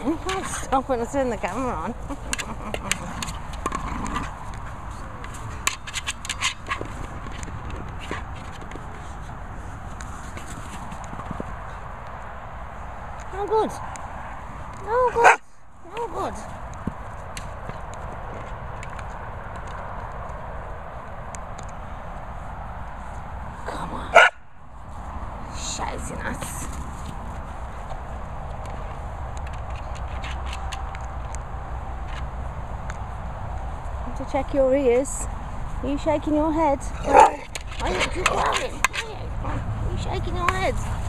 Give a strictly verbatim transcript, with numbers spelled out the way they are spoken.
You can't stop when I turn the camera on. No good. No good. No good. Come on. Shouting at us. To check your ears. Are you shaking your head? Are you, are you, are you shaking your head?